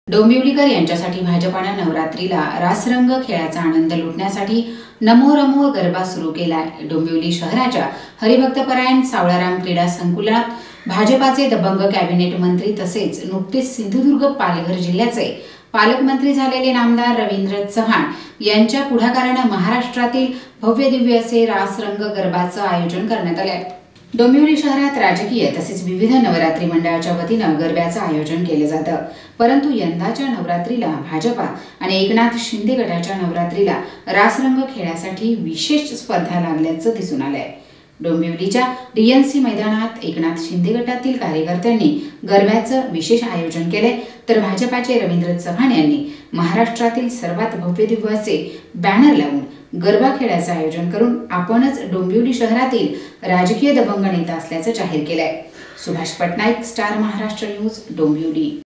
डोंबिवलीकर यांच्यासाठी भाजपाने नवरात्रीला रासरंग खेळाचा आनंद लुटण्यासाठी नमो रमो गरबा सुरू केलाय। डोंबिवली शहराच्या हरिभक्तपरायण सावळाराम क्रीडा संकुलात भाजपाचे दबंग कॅबिनेट मंत्री तसेच नुकतेच सिंधुदुर्ग पालघर जिल्ह्याचे पालकमंत्री झालेले नामदार रवींद्र चव्हाण यांच्या पुढाकाराने महाराष्ट्रातील भव्य दिव्य असे रासरंग गरबाचं आयोजन करण्यात आले आहे। डोंबिवली शहरात राजकीय तसेच विविध नवरात्री मंडळाच्या वतीनं गरब्याचं आयोजन केलं जातं, परंतु यंदाच्या नवरात्रीला भाजपा आणि एकनाथ शिंदे गटाच्या नवरात्रीला रासरंग खेळासाठी विशेष स्पर्धा लागल्याचं दिसून आलंय। डोंबिवलीच्या डीएनसी मैदानात एकनाथ शिंदे गटातील कार्यकर्त्यांनी गरब्याचं विशेष आयोजन केले, तर भाजपाचे रवींद्र चव्हाण यांनी महाराष्ट्रातील सर्वात भव्य दिव्य असे बॅनर लावून गरबा खेळाचं आयोजन करून आपणच डोंबिवली शहरातील राजकीय दबंग नेता असल्याचं जाहीर केलंय। Subhash Patnaik, Star Maharashtra news, Dombivli.